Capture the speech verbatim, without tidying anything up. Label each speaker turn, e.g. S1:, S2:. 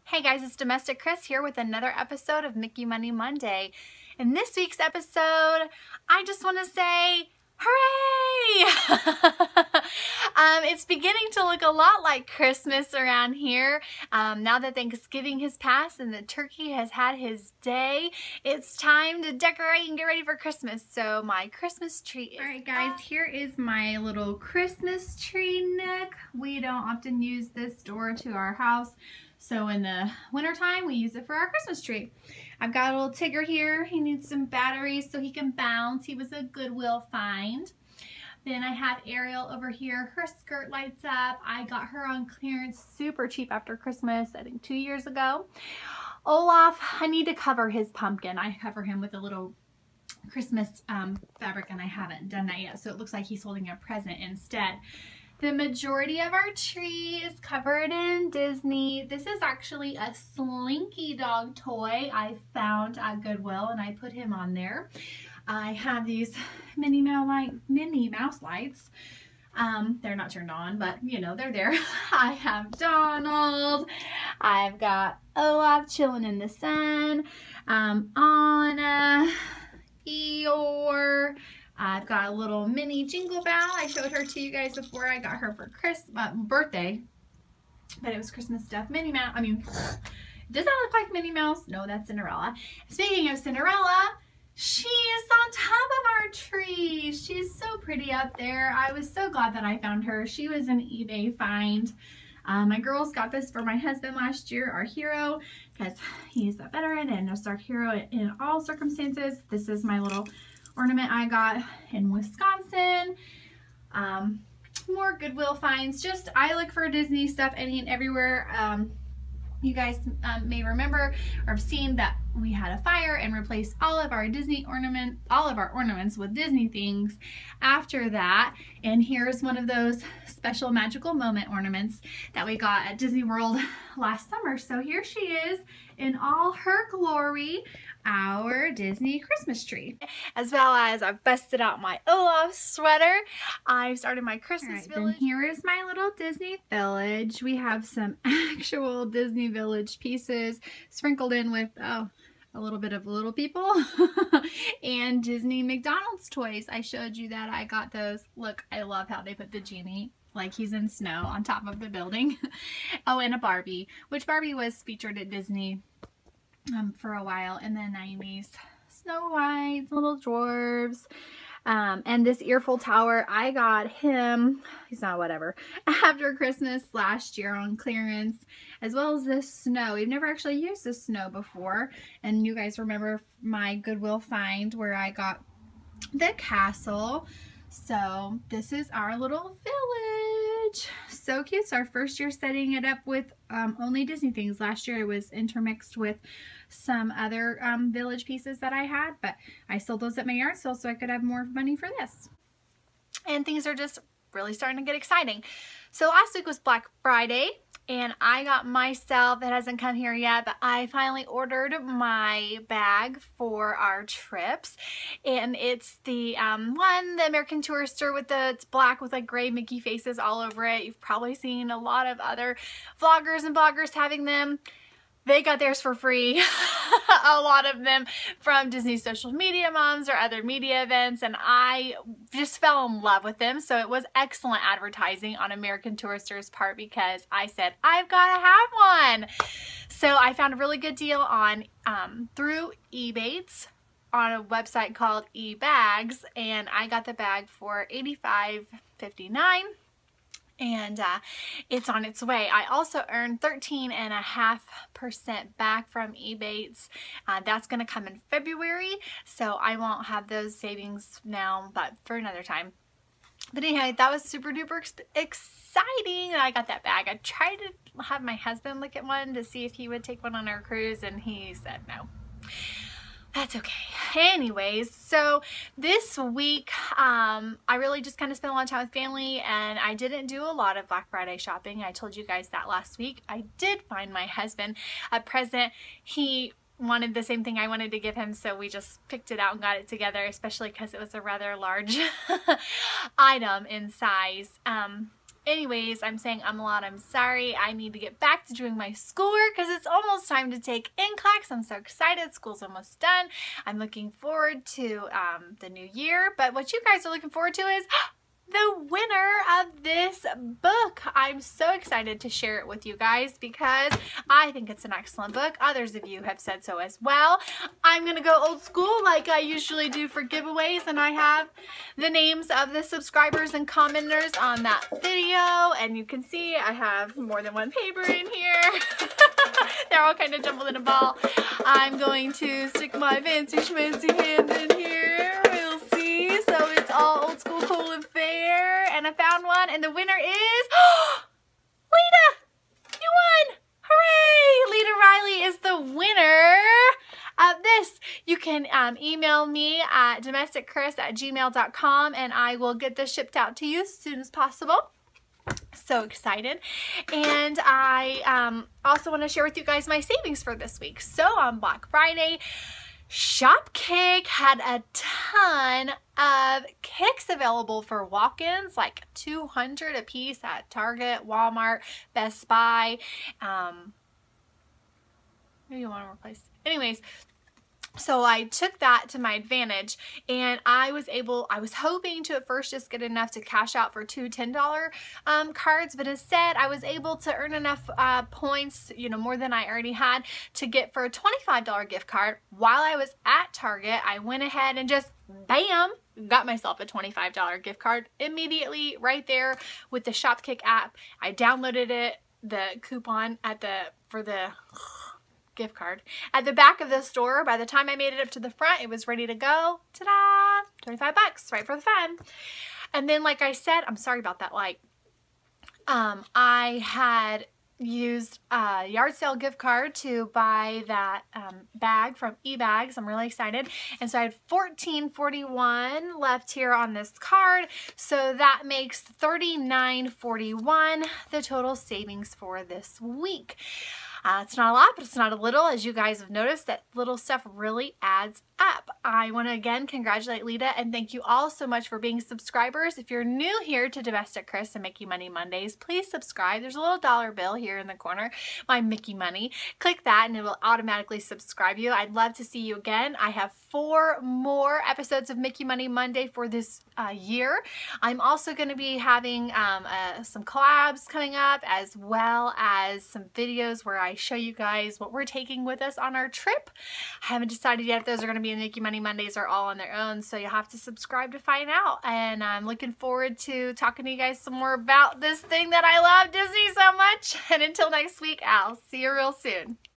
S1: Hey guys, it's DomesticKrys here with another episode of Mickey Money Monday. In this week's episode, I just want to say, hooray! um, it's beginning to look a lot like Christmas around here. Um, now that Thanksgiving has passed and the turkey has had his day, it's time to decorate and get ready for Christmas. So my Christmas tree is Alright guys, up. Here is my little Christmas tree nook. We don't often use this door to our house. So in the wintertime, we use it for our Christmas tree. I've got a little Tigger here. He needs some batteries so he can bounce. He was a Goodwill find. Then I have Ariel over here. Her skirt lights up. I got her on clearance super cheap after Christmas, I think two years ago. Olaf, I need to cover his pumpkin. I cover him with a little Christmas um, fabric and I haven't done that yet. So it looks like he's holding a present instead. The majority of our tree is covered in Disney. This is actually a Slinky dog toy I found at Goodwill and I put him on there. I have these Minnie Mouse, light, Minnie Mouse lights. Um, they're not turned on, but you know, they're there. I have Donald. I've got Olaf chilling in the sun. Um, Anna, Eeyore. I've got a little mini Jingle Bell. I showed her to you guys before. I got her for Christmas, uh, birthday, but it was Christmas stuff. Minnie Mouse, I mean, does that look like Minnie Mouse? No, that's Cinderella. Speaking of Cinderella, she is on top of our tree. She's so pretty up there. I was so glad that I found her. She was an eBay find. Um, my girls got this for my husband last year, our hero, because he's a veteran and a Stark hero in all circumstances. This is my little ornament I got in Wisconsin. Um, more Goodwill finds. Just, I look for Disney stuff any and everywhere. Um, you guys um, may remember or have seen that we had a fire and replaced all of our Disney ornament, all of our ornaments with Disney things after that. And here's one of those special magical moment ornaments that we got at Disney World last summer. So here she is in all her glory, our Disney Christmas tree. As well as I've busted out my Olaf sweater. I've started my Christmas right, village. Then here is my little Disney village. We have some actual Disney village pieces sprinkled in with, oh, a little bit of little people and Disney McDonald's toys. I showed you that I got those. Look, I love how they put the genie like he's in snow on top of the building. Oh, and a Barbie, which Barbie was featured at Disney um, for a while in the nineties. Snow White, little dwarves. Um, and this Earful Tower, I got him, he's not whatever, after Christmas last year on clearance, as well as this snow. We've never actually used this snow before, and you guys remember my Goodwill find where I got the castle. So this is our little village. So cute. It's our first year setting it up with um, only Disney things. Last year it was intermixed with some other um, village pieces that I had, but I sold those at my yard sale so I could have more money for this. And things are just really starting to get exciting. So last week was Black Friday and I got myself, it hasn't come here yet, but I finally ordered my bag for our trips. And it's the um, one, the American Tourister with the, it's black with like gray Mickey faces all over it. You've probably seen a lot of other vloggers and bloggers having them. They got theirs for free, a lot of them from Disney social media moms or other media events, and I just fell in love with them. So it was excellent advertising on American Tourister's part because I said, I've got to have one. So I found a really good deal on um, through Ebates on a website called eBags, and I got the bag for eighty-five fifty-nine. And uh, it's on its way. I also earned thirteen and a half percent back from Ebates. Uh, that's going to come in February, so I won't have those savings now, but for another time. But anyway, that was super duper ex exciting. I got that bag. I tried to have my husband look at one to see if he would take one on our cruise, and he said no. That's okay. Anyways, so this week, um, I really just kind of spent a lot of time with family and I didn't do a lot of Black Friday shopping. I told you guys that last week. I did find my husband a present. He wanted the same thing I wanted to give him, so we just picked it out and got it together, especially because it was a rather large item in size. Um, Anyways, I'm saying um a lot. I'm sorry. I need to get back to doing my schoolwork because it's almost time to take in class. I'm so excited. School's almost done. I'm looking forward to um, the new year. But what you guys are looking forward to is the winner of this book. I'm so excited to share it with you guys because I think it's an excellent book. Others of you have said so as well. I'm going to go old school like I usually do for giveaways, and I have the names of the subscribers and commenters on that video, and you can see I have more than one paper in here. They're all kind of jumbled in a ball. I'm going to stick my fancy schmancy hand in here. We'll see. So it's all old school, cool, and fair. And I found one, and the winner is Leata! You won! Hooray! Leata Riley is the winner of this. You can um, email me at domestickrys at gmail dot com, and I will get this shipped out to you as soon as possible. So excited. And I um, also want to share with you guys my savings for this week. So on Black Friday, Shopkick had a ton of kicks available for walk-ins, like two hundred a piece at Target, Walmart, Best Buy. Um, maybe one more place. Anyways, so I took that to my advantage, and I was able, I was hoping to at first just get enough to cash out for two ten dollar um, cards, but instead I was able to earn enough uh, points, you know, more than I already had, to get for a twenty-five dollar gift card. While I was at Target, I went ahead and just, bam, got myself a twenty-five dollar gift card immediately right there with the Shopkick app. I downloaded it, the coupon at the, for the gift card at the back of the store. By the time I made it up to the front, it was ready to go. Ta-da! twenty-five bucks, right for the fun. And then, like I said, I'm sorry about that light. Um, I had used a yard sale gift card to buy that um, bag from eBags. I'm really excited. And so I had fourteen forty-one left here on this card. So that makes thirty-nine forty-one the total savings for this week. Uh, it's not a lot, but it's not a little. As you guys have noticed, that little stuff really adds up. I want to again congratulate Leata and thank you all so much for being subscribers. If you're new here to DomesticKrys and Mickey Money Mondays, please subscribe. There's a little dollar bill here in the corner, my Mickey Money. Click that and it will automatically subscribe you. I'd love to see you again. I have four more episodes of Mickey Money Monday for this uh, year. I'm also going to be having um, uh, some collabs coming up, as well as some videos where I show you guys what we're taking with us on our trip. I haven't decided yet if those are going to be in Mickey Money Mondays or all on their own, so you'll have to subscribe to find out. And I'm looking forward to talking to you guys some more about this thing that I love, Disney, so much. And until next week, I'll see you real soon.